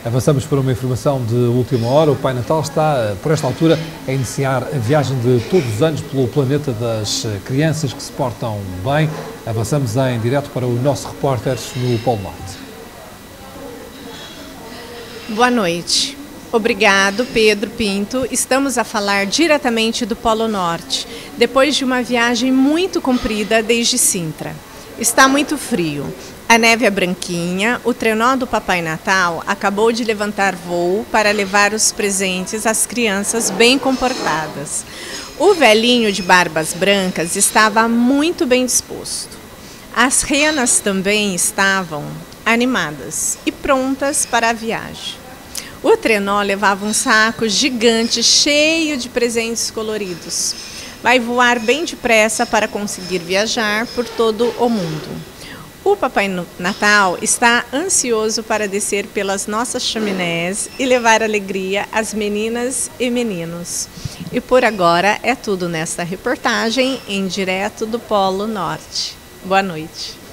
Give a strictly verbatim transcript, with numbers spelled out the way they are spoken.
Avançamos para uma informação de última hora. O Pai Natal está, por esta altura, a iniciar a viagem de todos os anos pelo planeta das crianças que se portam bem. Avançamos em direto para o nosso repórter no Polo Norte. Boa noite. Obrigado, Pedro Pinto. Estamos a falar diretamente do Polo Norte, depois de uma viagem muito comprida desde Sintra. Está muito frio. A neve é branquinha, o trenó do Papai Natal acabou de levantar voo para levar os presentes às crianças bem comportadas. O velhinho de barbas brancas estava muito bem disposto. As renas também estavam animadas e prontas para a viagem. O trenó levava um saco gigante cheio de presentes coloridos. Vai voar bem depressa para conseguir viajar por todo o mundo. O Papai Natal está ansioso para descer pelas nossas chaminés e levar alegria às meninas e meninos. E por agora é tudo nesta reportagem em direto do Polo Norte. Boa noite.